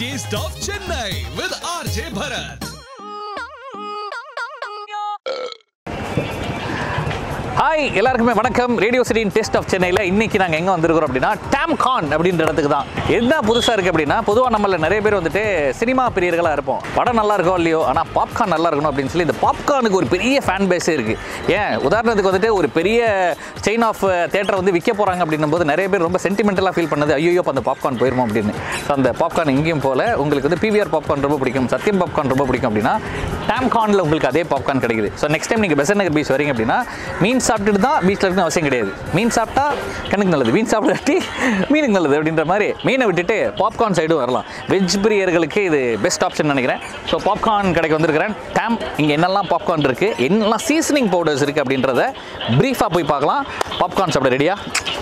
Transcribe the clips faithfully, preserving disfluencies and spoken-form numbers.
Taste of Chennai with R J Bharat. Hi, எல்லாருக்குமே வணக்கம். Radio சிட்டியின் டேஸ்ட் ஆஃப் சென்னையில் இன்னைக்கு நாங்கள் எங்கே வந்திருக்கிறோம் அப்படின்னா டாம் கார்ன் அப்படின்ற இடத்துக்கு தான். என்ன புதுசாக இருக்குது அப்படின்னா, பொதுவாக நம்மள நிறைய பேர் வந்துட்டு சினிமா பிரியர்களாக இருப்போம். படம் நல்லா இருக்கோ இல்லையோ, ஆனால் பாப்கார்ன் நல்லா இருக்கணும் அப்படின்னு சொல்லி இந்த பாப்கார்னுக்கு ஒரு பெரிய ஃபேன் பேஸே இருக்குது. ஏன் உதாரணத்துக்கு வந்துட்டு ஒரு பெரிய செயின் ஆஃப் தேட்டரை வந்து விற்க போகிறாங்க அப்படின்னும் போது நிறைய பேர் ரொம்ப சென்டிமெண்டலாக ஃபீல் பண்ணது, ஐயோ இப்போ அந்த பாப்கார்ன் போயிருமோ அப்படின்னு. ஸோ அந்த பாப்கார்ன் இங்கேயும் போல் உங்களுக்கு வந்து பிவிஆர் பாப்கார்ன் ரொம்ப பிடிக்கும், சத்தியம் பாப்கார்ன் ரொம்ப பிடிக்கும் அப்படின்னா டாம் கார்னில் உங்களுக்கு அதே பாப்கார்ன் கிடைக்குது. ஸோ நெக்ஸ்ட் டைம் நீங்கள் பெசன்ட் நகர் பீச் வரீங்க அப்படின்னா மீன் சாப்பிட்டுட்டு தான் பீச்சில் இருக்குன்னு அவசியம் கிடையாது. மீன் சாப்பிட்டா கண்ணுக்கு நல்லது, மீன் சாப்பிட்டு மீனுக்கு நல்லது அப்படின்ற மாதிரி மீனை விட்டுட்டு பாப்கார்ன் சைடும் வரலாம். வெஜ் பிரியர்களுக்கு இது பெஸ்ட் ஆப்ஷன் நினைக்கிறேன். ஸோ பாப்கார்ன் கடைக்கு வந்திருக்கிறேன். டாம் இங்கே என்னெல்லாம் பாப்கார்ன் இருக்குது, என்னெல்லாம் சீசனிங் பவுடர்ஸ் இருக்குது அப்படின்றத ப்ரீஃபாக போய் பார்க்கலாம். பாப்கார்ன் சாப்பிட ரெடியா?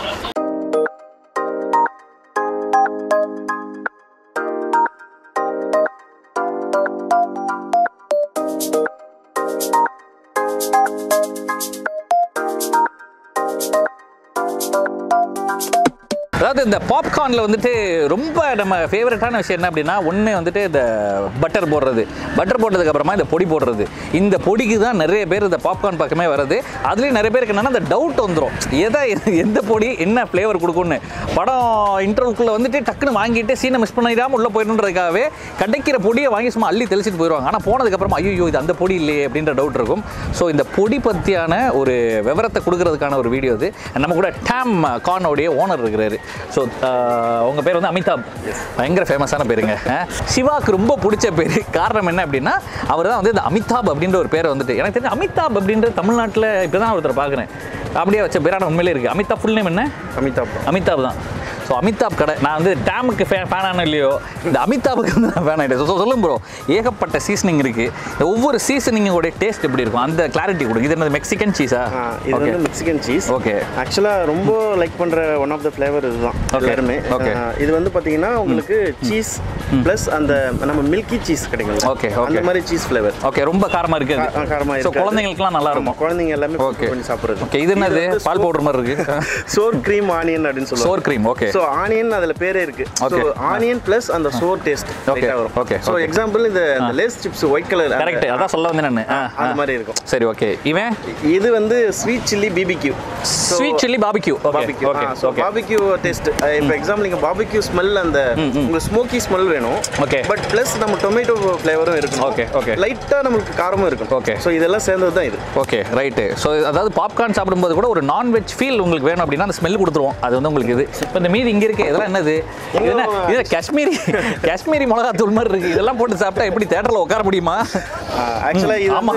அதாவது இந்த பாப்கார்னில் வந்துட்டு ரொம்ப நம்ம ஃபேவரட்டான விஷயம் என்ன அப்படின்னா, ஒன்று வந்துட்டு இந்த பட்டர் போடுறது, பட்டர் போட்டதுக்கப்புறமா இந்த பொடி போடுறது. இந்த பொடிக்கு தான் நிறைய பேர் இந்த பாப்கார்ன் பக்கமே வருது. அதுலேயும் நிறைய பேருக்கு என்னென்னா இந்த டவுட் வந்துடும், எதை எந்த பொடி என்ன ஃப்ளேவர் கொடுக்கும்னு. படம் இன்டர்வியூக்குள்ளே வந்துட்டு டக்குன்னு வாங்கிட்டு சீனை மிஸ் பண்ணிடாமல் உள்ளே போயிடணுன்றதுக்காகவே கிடைக்கிற பொடியை வாங்கி சும்மா அள்ளி தெளிச்சிட்டு போயிடுவாங்க. ஆனால் போனதுக்கப்புறமா ஐயோ இது அந்த பொடி இல்லையே அப்படின்ற டவுட் இருக்கும். ஸோ இந்த பொடி பற்றியான ஒரு விவரத்தை கொடுக்கறதுக்கான ஒரு வீடியோ இது. நம்ம கூட டாம் கார்னோடைய ஓனர் இருக்கிறாரு. ஸோ உங்கள் பேர் வந்து அமிதாப், பயங்கர ஃபேமஸான பேருங்க. சிவாவுக்கு ரொம்ப பிடிச்ச பேர். காரணம் என்ன அப்படின்னா, அவர் தான் வந்து இந்த அமிதாப் அப்படின்ற ஒரு பேரை வந்துட்டு, எனக்கு தெரிஞ்ச அமிதாப் அப்படின்ற தமிழ்நாட்டில் இப்போ தான் ஒருத்தர் பார்க்குறேன் அப்படியே வச்ச பேரான உண்மையிலே இருக்குது. அமிதாப் ஃபுல் நேம் என்ன? அமிதாப். அமிதாப் தான். ஸோ அமிதாப் கடை. நான் வந்து டாமுக்கு ஃபே ஃபேனானோ இல்லையோ, இந்த அமிதாப்புக்கு வந்து நான் ஃபேன் ஆகிட்டேன். ஸோ சொல்லும் ப்ரோ, ஏகப்பட்ட சீசனிங் இருக்குது. ஒவ்வொரு சீசனிங்கோடைய டேஸ்ட் எப்படி இருக்கும் அந்த கிளாரிட்டி கொடுக்கும். இது என்ன மெக்சிகன் சீஸா? இது வந்து மெக்சிகன் சீஸ். ஓகே. ஆக்சுவலாக ரொம்ப லைக் பண்ணுற ஒன் ஆஃப் த ஃப்ளேவர் இதுதான் எல்லாருமே. ஓகே. இது வந்து பார்த்தீங்கன்னா உங்களுக்கு சீஸ் ப்ளஸ் அந்த நம்ம மில்கி சீஸ் கிடைக்கும். ஓகே. அந்த மாதிரி சீஸ் ஃப்ளேவர். ஓகே. ரொம்ப காரமாக இருக்குது. காரமாக இருக்குது. ஸோ குழந்தைங்களுக்குலாம் நல்லா இருக்கும். குழந்தைங்க எல்லாமே ஓகே பண்ணி சாப்பிட்றது. ஓகே. இது என்னது? பால் பவுடர் மாதிரி இருக்குது. சோர் க்ரீம் ஆனியன் அப்படின்னு சொல்லுவாங்க. Sour cream. Okay. So onion அதில் பேரே இருக்கு. ஸோ ஆனியன் ப்ளஸ் அந்த சோர் டேஸ்ட் வரும். ஓகே. ஸோ எக்ஸாம்பிள் இந்த Lay's chips white colour. Correct, அதான் சொல்ல வந்து நான் அந்த மாதிரி இருக்கும். சரி. ஓகே. இவன் இது வந்து sweet chilli BBQ. Sweet chilli barbecue. Barbecue. Okay. So barbecue taste. இப்போ எக்ஸாம்பிள் நீங்கள் பாபிக்யூ ஸ்மெல், அந்த உங்களுக்கு ஸ்மோக்கி ஸ்மெல் வேணும். ஓகே. பட் ப்ளஸ் நம்ம டொமேட்டோ ஃப்ளேவரும் இருக்கும். ஓகே. ஓகே. லைட்டாக நம்மளுக்கு காரமும் இருக்கும். ஓகே. ஸோ இதெல்லாம் சேர்ந்தது தான் இது. ஓகே. ரைட்டு. ஸோ அதாவது பாப்கார்ன் சாப்பிடும்போது கூட ஒரு நான்வெஜ் ஃபீல் உங்களுக்கு வேணும் அப்படின்னா அந்த ஸ்மெல் கொடுத்துருவோம். அது வந்து உங்களுக்கு இது. இப்போ இந்த மீதி இங்கே இருக்கு, இதெல்லாம் என்னது? என்ன இது? காஷ்மீரி காஷ்மீரி மிளகாத்தூள் மாதிரி இருக்கு. இதெல்லாம் போட்டு சாப்பிட்டா எப்படி தியேட்டர்ல உட்கார முடியுமா? ஆக்சுவலா இது ஆமா,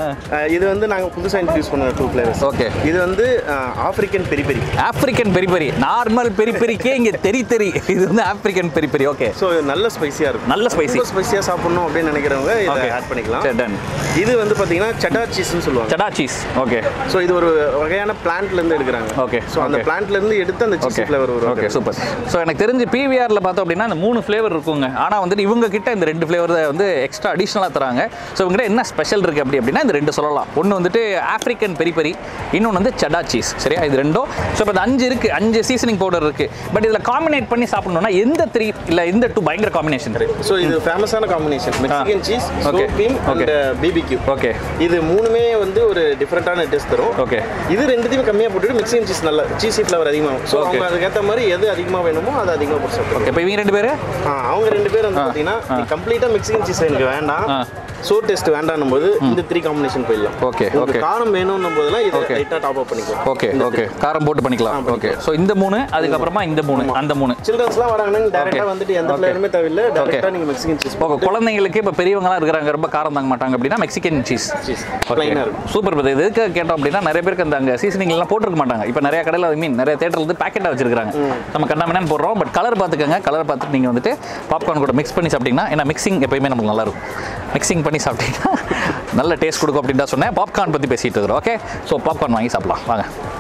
இது வந்து நாங்க புதுசா இன்ட்ரோ듀ஸ் பண்ண டூ ஃப்ளேவர்ஸ். ஓகே. இது வந்து African peri peri. African peri peri. Normal peri பெரிக்கே இங்க தெரி தெரி. இது வந்து African peri peri. Okay. So நல்ல ஸ்பைசியா இருக்கும். நல்ல ஸ்பைசி. ஸ்பைசியா சாப்பிடணும் அப்படின்னு நினைக்கிறவங்க இத ஆட் பண்ணிக்கலாம். டன். இது வந்து பாத்தீங்கன்னா செடா சீஸ்னு சொல்லுவாங்க. செடா சீஸ். ஓகே. சோ இது ஒரு வகையான பிளான்ட்ல இருந்து எடுக்கறாங்க. ஓகே. சோ அந்த பிளான்ட்ல இருந்து எடுத்து அந்த சீஸ் ஃப்ளேவர் வரும். ஓகே. சூப்பர். ஸோ எனக்கு தெரிஞ்சு பிவிஆரில் பார்த்தோம் அப்படின்னா இந்த மூணு ஃப்ளேவர் இருக்குங்க. ஆனால் வந்துட்டு இவங்க கிட்ட இந்த ரெண்டு ஃப்ளேவர் வந்து எக்ஸ்ட்ரா அடிஷ்னலாக தராங்க. ஸோ இவங்ககிட்ட என்ன ஸ்பெஷல் இருக்குது அப்படி அப்படின்னா இந்த ரெண்டு சொல்லலாம். ஒன்று வந்துட்டு ஆஃப்ரிக்கன் பெரி பெரி, இன்னொன்று வந்து செடா சீஸ். சரியா? இது ரெண்டும். ஸோ இப்போ அஞ்சு இருக்குது, அஞ்சு சீசனிங் பவுடர் இருக்குது. பட் இதில் காம்பினேட் பண்ணி சாப்பிடணும்னா எந்த த்ரீ இல்லை எந்த டூ பயங்கர காம்பினேஷன்? ஸோ இது ஃபேமஸான combination Mexican cheese, sour cream and BBQ. Okay. இது மூணுமே வந்து ஒரு டிஃப்ரெண்டான டேஸ்ட் தரும். ஓகே. இது ரெண்டுத்தையும் கம்மியாக போட்டுட்டு மெக்சிகன் சீஸ் நல்ல சீஸி ஃப்ளேவர் அதிகமாகும். ஸோ அவங்க அதுக்கேற்ற மாதிரி எது அதிகமாக வேணுமோ அதை அதிகமாக போட்டு சாப்பிடுவோம். இப்போ இவங்க ரெண்டு பேர் அவங்க ரெண்டு பேர் வந்து பார்த்தீங்கன்னா கம்ப்ளீட்டாக மெக்சிகன் சீஸ் எனக்கு வேண்டாம், சோர் டேஸ்ட் வேண்டாம் போது இந்த த்ரீ காம்பினேஷன் போயிடலாம். ஓகே. ஓகே. காரம் வேணும்னும் போதெல்லாம் இது லைட்டா டாப் அப் பண்ணிக்கலாம். ஓகே. ஓகே. காரம் போட்டு பண்ணிக்கலாம். ஓகே. சோ இந்த மூணு, அதுக்கப்புறமா இந்த மூணு, அந்த மூணு. சில்ட்ரன்ஸ்லாம் வராங்கன்னா டைரக்டா வந்துட்டு எந்த ஃப்ளேவருமே தேவையில்லை, டைரக்டா நீங்க மெக்சிகன் சீஸ். ஓகே. குழந்தைகளுக்கு இப்ப பெரியவங்களா இருக்காங்க, ரொம்ப காரம் தாங்க மாட்டாங்க அப்படின்னா மெக்சிகன் சீஸ். ப்ளைனா இருக்கும். Super brother. இது எதுக்கு கேட்டோம் அப்படின்னா நிறைய பேருக்கு அந்த அங்க சீசனிங் எல்லாம் போட்டுருக்க மாட்டாங்க. இப்போ நிறைய கடையில் ஐ மீன் நிறைய தேட்டர்ல வந்து பேக்கெட்டா வச்சிருக்காங்க. நம்ம கண்ணாமண்ணு போடுறோம். பட் கலர் பார்த்துக்கங்க. கலர் பார்த்துட்டு நீங்கள் வந்துட்டு பாப்கார்ன் கூட மிக்ஸ் பண்ணி சாப்பிட்டீங்கன்னா, ஏன்னா மிக்சிங் எப்பயுமே நமக்கு நல்லா இருக்கும். மிக்சிங் பண்ணி சாப்பிட்டீங்கன்னா நல்ல டேஸ்ட் கொடுக்கும் அப்படின்னு தான் சொன்னேன். பாப்கார்ன் பற்றி பேசிட்டு இருக்கிறோம். ஓகே. ஸோ பாப்கார்ன் வாங்கி சாப்பிடலாம் வாங்க.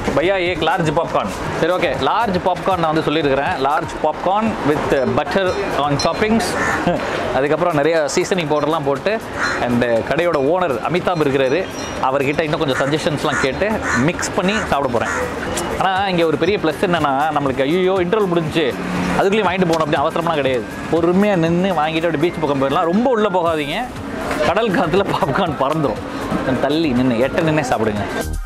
பையா ஏக் லார்ஜ் பாப்கார்ன். சரி ஓகே, லார்ஜ் பாப்கார்ன் நான் வந்து சொல்லியிருக்கிறேன். Large popcorn with butter on toppings, அதுக்கப்புறம் நிறைய சீசனிங் பவுடர்லாம் போட்டு. அண்ட் கடையோட ஓனர் அமிதாப் இருக்கிறாரு, அவர்கிட்ட இன்னும் கொஞ்சம் சஜஷன்ஸ்லாம் கேட்டு மிக்ஸ் பண்ணி சாப்பிட போகிறேன். ஆனால் இங்கே ஒரு பெரிய ப்ளஸ் என்னென்னா, நம்மளுக்கு ஐயோ இன்டர்வல் முடிஞ்சு அதுக்குள்ளேயும் வாங்கிட்டு போகணும் அப்படி அவசரம்லாம் கிடையாது. பொறுமையாக நின்று வாங்கிட்டு அப்படி பீச் பக்கம் போயிடலாம். ரொம்ப உள்ளே போகாதீங்க, கடல் காலத்தில் பாப்கார்ன் பறந்துடும். தள்ளி நின்று எட்ட நின்னே சாப்பிடுங்க.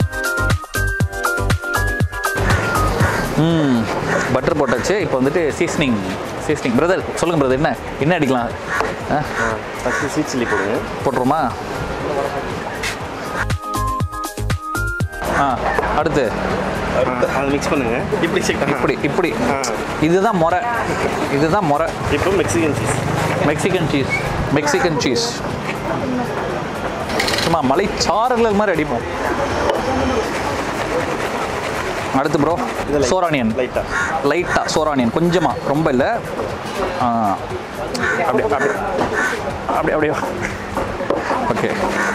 ம் பட்டர் போட்டாச்சு. இப்போ வந்துட்டு சீசனிங் சீசனிங் பிரதர் சொல்லுங்கள் பிரதர், என்ன என்ன அடிக்கலாம்? ஆ ஃபஸ்ட்டு ஸ்வீட் சில்லி போடுங்க. போட்டுருமா? ஆ அடுத்து அதை மிக்ஸ் பண்ணுங்க. இப்படி இப்படி இப்படி இதுதான் முறை, இதுதான் முறை. இப்போ Mexican cheese Mexican cheese Mexican cheese சும்மா மலைச்சாரல் மாதிரி அடிப்போம். அடுத்து ப்ரோ சோரானியன், லைட்டாக லைட்டாக சோரானியன் கொஞ்சமாக, ரொம்ப இல்லை. அப்படி அப்படி அப்படி அப்படியே ஓகே.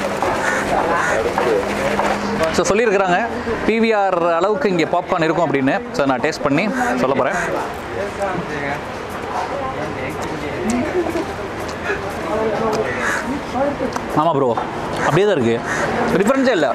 ஸோ சொல்லியிருக்கிறாங்க பிவிஆர் அளவுக்கு இங்கே பாப்கார்ன் இருக்கும் அப்படின்னு. ஸோ நான் டேஸ்ட் பண்ணி சொல்ல போகிறேன். ஆமாம் ப்ரோ, அப்படியே தான் இருக்குது, டிஃப்ரென்ஸே இல்லை.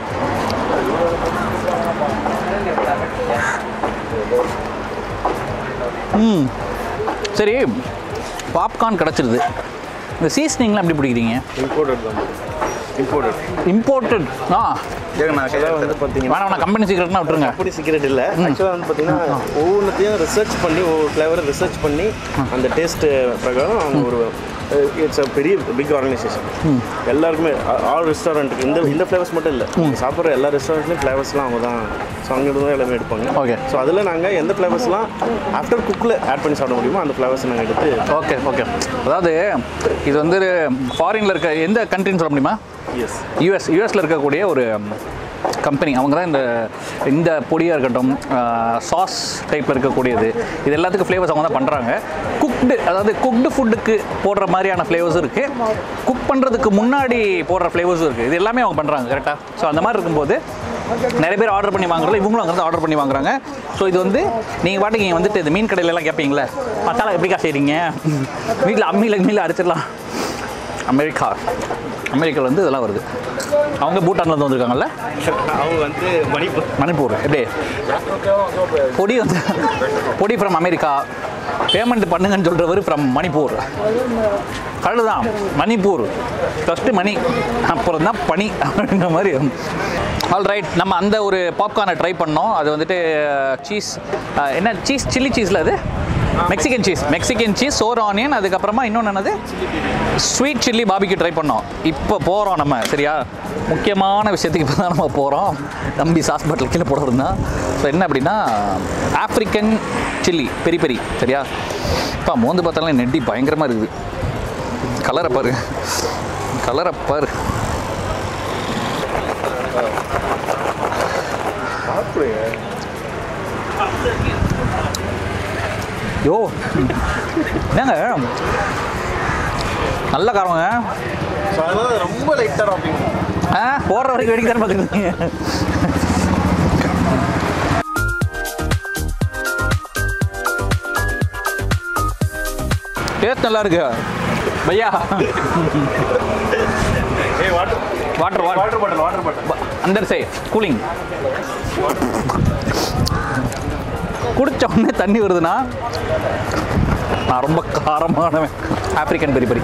ம் சரி, பாப்கார்ன் கிடச்சிருது. இந்த சீசனிங்லாம் எப்படி பிடிக்கிறீங்க? இம்போர்ட்டட் தான். இம்போர்ட்டட் இம்போர்ட்டட் ஆ ஆக்சுவலாக வந்து பார்த்தீங்கன்னா வேணா கம்பெனி சீக்ரெட்னா விட்டுருங்க. கம்பெனி சீக்ரெட் இல்லை. ஆக்சுவலாக வந்து பார்த்தீங்கன்னா ஒவ்வொன்றத்தையும் ரிசர்ச் பண்ணி ஒவ்வொரு ஃப்ளேவரை ரிசர்ச் பண்ணி அந்த டேஸ்ட்டு பிரகாரம் அவங்க ஒரு இட்ஸ் அ பெரிய பிக் ஆர்கனைசேஷன். எல்லாருக்குமே ஆல் ரெஸ்டாரண்ட்டுக்கு இந்த இந்த ஃப்ளேவர்ஸ் மட்டும் இல்லை, சாப்பிட்ற எல்லா ரெஸ்டாரண்ட்லையும் ஃப்ளேவர்ஸ்லாம் அவங்க தான். ஸோ அங்கிருந்து தான் எல்லாமே எடுப்பாங்க. ஓகே. ஸோ அதில் நாங்கள் எந்த ஃப்ளேவர்ஸ்லாம் ஆஃப்டர் குக்கில் ஆட் பண்ணி சாப்பிட முடியுமோ அந்த ஃப்ளேவர்ஸ் நாங்கள் எடுத்து. Okay okay. அதாவது இது வந்து ஃபாரினில் இருக்க எந்த கண்ட்ரின்னு சொல்ல முடியுமா? யூஎஸ் யூஎஸ் யூஎஸில் இருக்கக்கூடிய ஒரு கம்பெனி. அவங்க தான் இந்த இந்த பொடியாக இருக்கட்டும், சாஸ் டைப்பில் இருக்கக்கூடியது, இது எல்லாத்துக்கும் ஃப்ளேவர்ஸ் அவங்க தான் பண்ணுறாங்க. குக்டு, அதாவது குக்டு ஃபுட்டுக்கு போடுற மாதிரியான ஃப்ளேவர்ஸும் இருக்குது, குக் பண்ணுறதுக்கு முன்னாடி போடுற ஃப்ளேவர்ஸும் இருக்குது. இது எல்லாமே அவங்க பண்ணுறாங்க கரெக்டாக. ஸோ அந்த மாதிரி இருக்கும்போது நிறைய பேர் ஆர்டர் பண்ணி வாங்குறோம், இவங்களும் அங்கே தான் ஆர்டர் பண்ணி வாங்குறாங்க. ஸோ இது வந்து நீங்கள் பாட்டுக்கு இங்கே வந்துட்டு இந்த மீன் கடையிலலாம் கேட்பீங்களே, மசாலா எப்படிக்கா செய்கிறீங்க, வீட்டில் அம்மியில் அம்மியில் அரைச்சிடலாம். அமெரிக்கா அமெரிக்காவில் வந்து இதெல்லாம் வருது. அவங்க பூட்டான்லேருந்து வந்திருக்காங்கல்ல, அவங்க வந்து மணிப்பூர் மணிப்பூர் எப்படி பொடி வந்து பொடி ஃப்ரம் அமெரிக்கா, பேமெண்ட் பண்ணுங்கன்னு சொல்கிறவர் ஃப்ரம் மணிப்பூர். கடல் தான் மணிப்பூர், ஃபஸ்ட்டு மணி அப்புறம் தான் பனி அப்படின்ற மாதிரி. ஆல் ரைட், நம்ம அந்த ஒரு பாப்கார்னை ட்ரை பண்ணோம். அது வந்துட்டு சீஸ், என்ன சீஸ், சில்லி சீஸில் அது Mexican cheese Mexican cheese sour onion, அதுக்கப்புறமா இன்னொன்று என்னது ஸ்வீட் சில்லி பாபிக்கு ட்ரை பண்ணோம். இப்போ போகிறோம் நம்ம, சரியா, முக்கியமான விஷயத்துக்கு இப்போ தான் நம்ம போகிறோம். தம்பி சாஸ் பாட்டில் கீழே போடுறது தான். ஸோ என்ன அப்படின்னா ஆஃப்ரிக்கன் சில்லி பெரி பெரி, சரியா. இப்போ மோந்து பார்த்தாலும் நெட்டி பயங்கரமாக இருக்குது. கலரை பாரு, கலரை பாரு. யோ என்னங்க நல்ல காரங்க. ரொம்ப லைட்டாக டாப்பிங். ஆ போடுற வரைக்கும் வெடிக்க தானே பார்க்குறீங்க. டேஸ்ட் நல்லா இருக்கு பையா. Water water water bottle water bottle under say cooling. குடிச்ச உடனே தண்ணி வருதுன்னா நான் ரொம்ப காரமானவன். ஆப்பிரிக்கன் பெரி பெரி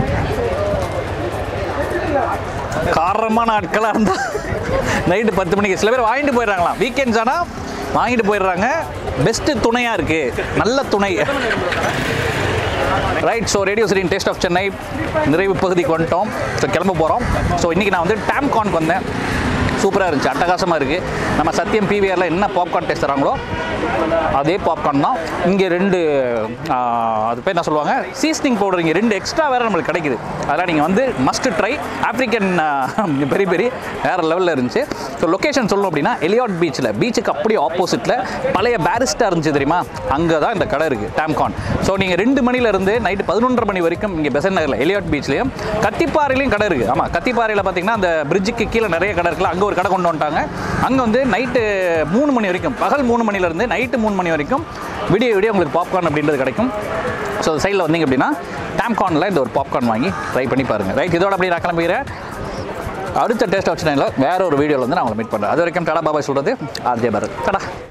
காரமான ஆட்களாக இருந்தால் நைட்டு பத்து மணிக்கு சில பேர் வாங்கிட்டு போயிடுறாங்களாம். வீக்கெண்ட்ஸ் ஆனால் வாங்கிட்டு போயிடுறாங்க. பெஸ்ட்டு துணையாக இருக்குது, நல்ல துணை. ரைட். ஸோ ரேடியோ சிட்டியின் டேஸ்ட் ஆஃப் சென்னை நிறைவு பகுதிக்கு வந்துட்டோம். ஸோ கிளம்ப போகிறோம். ஸோ இன்றைக்கி நான் வந்து டாம் கார்னுக்கு வந்தேன். சூப்பராக இருந்துச்சு, அட்டகாசமாக இருக்குது. நம்ம சத்தியம் பிவிஆரில் என்ன பாப்கார்ன் டேஸ்ட் தராங்களோ அதே பாப்கார்ன் தான் இங்கே. ரெண்டு அது பேர் என்ன சொல்லுவாங்க, சீசனிங் பவுடர் இங்கே ரெண்டு எக்ஸ்ட்ரா வேறு நம்மளுக்கு கிடைக்குது. அதெல்லாம் நீங்கள் வந்து must try. African peri peri வேறு லெவலில் இருந்துச்சு. ஸோ லொக்கேஷன் சொல்லணும் அப்படின்னா எலியாட் பீச்சில், பீச்சுக்கு அப்படியே ஆப்போசிட்டில் பழைய பேரிஸ்டா இருந்துச்சு தெரியுமா, அங்கே தான் இந்த கடை இருக்குது, டாம் கார்ன். ஸோ நீங்கள் ரெண்டு மணிலேருந்து நைட்டு பதினொன்றரை மணி வரைக்கும் இங்கே பெசன்ட் நகரில் எலியாட் பீச்லேயும் கத்திப்பாறையிலையும் கடை இருக்குது. ஆமாம், கத்திப்பாறையில் பார்த்தீங்கன்னா அந்த பிரிட்ஜுக்கு கீழே நிறைய கடை இருக்குல்ல, அங்கே ஒரு கடை கொண்டு வந்துட்டாங்க. அங்கே வந்து நைட்டு மூணு மணி வரைக்கும், பகல் மூணு மணிலேருந்து நைட்டு மூணு மணி வரைக்கும் விடிய விடிய உங்களுக்கு பாப்கார்ன் அப்படின்றது கிடைக்கும். ஸோ சைடில் வந்தீங்க அப்படின்னா டாம் கார்னில் இந்த ஒரு பாப்கார்ன் வாங்கி ட்ரை பண்ணி பாருங்கள். ரைட், இதோட அப்படி நான் கிளம்புகிறேன். அடுத்த டேஸ்ட் ஆஃப் சென்னையில் வேற ஒரு வீடியோவில் வந்து நான் உங்களை மீட் பண்ணுறேன். அது வரைக்கும் டடா பாபாய் சொல்கிறது ஆர்ஜே பரத். டடா.